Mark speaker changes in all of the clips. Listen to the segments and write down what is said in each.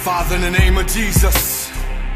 Speaker 1: Father, in the name of Jesus,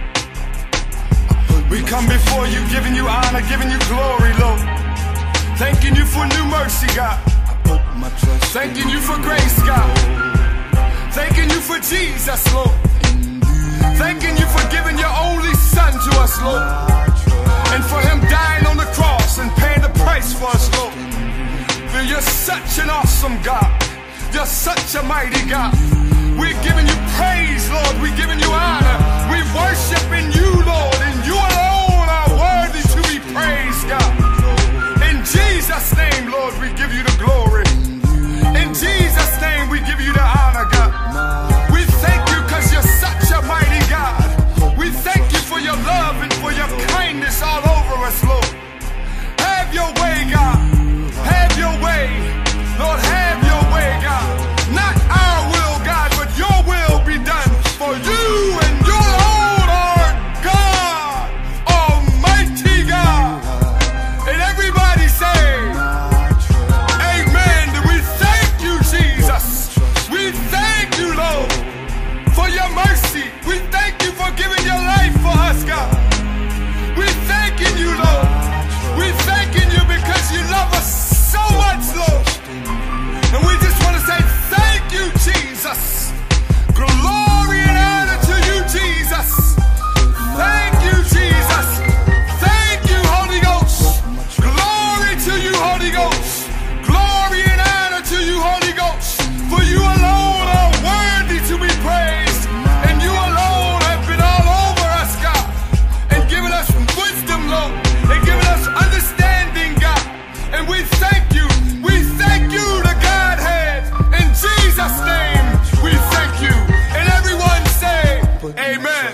Speaker 1: we come before you, giving you honor, giving you glory, Lord. Thanking you for new mercy, God. Thanking you for grace, God. Thanking you for Jesus, Lord. Thanking you for giving your only Son to us, Lord. And for him dying on the cross and paying the price for us, Lord. For you're such an awesome God. You're such a mighty God. We're giving you praise, Lord. We're giving you honor. We're worshiping you, Lord. And you alone are worthy to be praised, God. In Jesus' name, Lord, we give you the glory. In Jesus' name, we give you the honor, God. We thank you because you're such a mighty God. We thank you for your love and for your kindness all over us, Lord. Have your way, God. Have your way. Lord, have your way, God. Not our will, God, but your will be done. For you and your Lord are God, Almighty God. And everybody say, amen. We thank you, Jesus. We thank you, Lord, for your mercy. We thank you for giving your life for us, God. We thanking you, Lord. We thanking you because you love us so much, Lord. And we just want to say thank you, Jesus. Glory and honor to you, Jesus. Thank you, Jesus. Thank you, Holy Ghost. Glory to you, Holy Ghost. Glory and honor to you, Holy Ghost. For you alone are worthy to be praised. And you alone have been all over us, God. And given us wisdom, Lord. And given us understanding, God. And we thank you. We thank you, the Godhead. In Jesus' name, we thank you. And everyone say, amen.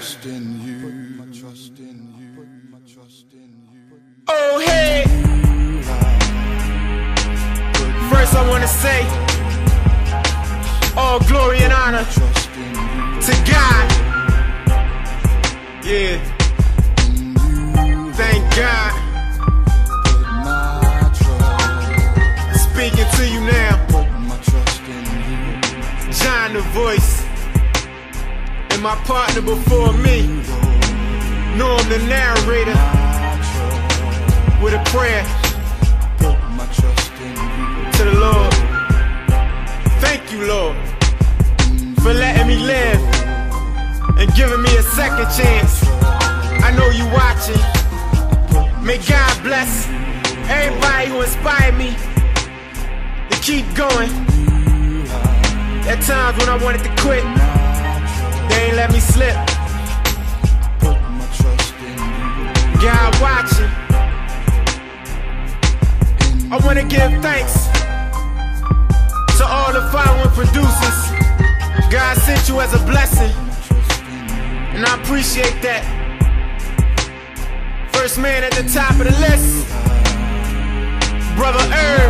Speaker 1: Oh, hey. First I want to say, all glory and honor to God. Yeah. Thank God. Speaking to you now, John the voice, and my partner before me, Norm the narrator, with a prayer to the Lord. Thank you, Lord, for letting me live and giving me a second chance. I know you watching. May God bless everybody who inspired me to keep going. At times when I wanted to quit, they ain't let me slip. God watching. I want to give thanks to all the following producers. God sent you as a blessing, and I appreciate that. First man at the top of the list, Brother Herb,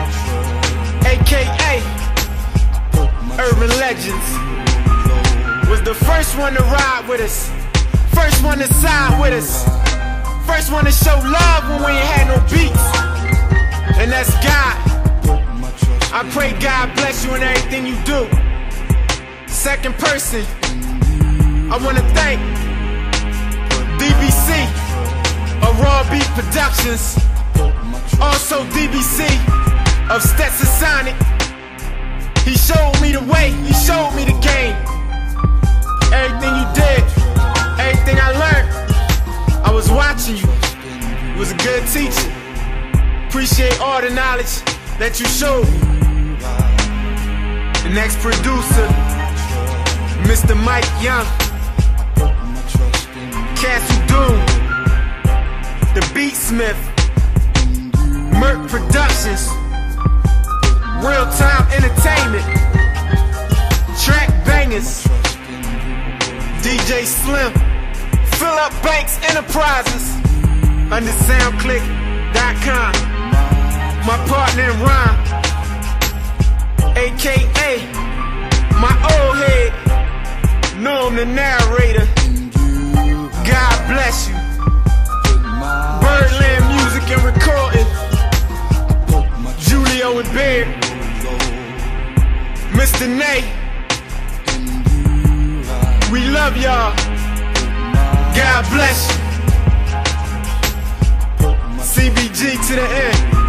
Speaker 1: aka Urban Legends, was the first one to ride with us, first one to side with us, first one to show love when we ain't had no beats. And that's God. I pray God bless you in everything you do. Second person, I want to thank DBC of Raw Beat Productions, also DBC of Stetson Sonic. He showed me the way, he showed me the game. Everything you did, everything I learned, I was watching you. You was a good teacher. Appreciate all the knowledge that you showed me. The next producer, Mr. Mike Young, Cassie Doom, The Beatsmith, Merc Productions, Real Time Entertainment, Track Bangers, DJ Slim, Philip Banks Enterprises, under SoundClick.com. My partner in rhyme, aka my old head, Norm the narrator. God bless you. Birdland Music and Recording, Julio and Beard, Mr. Nay, We love y'all. God bless you. CBG to the end.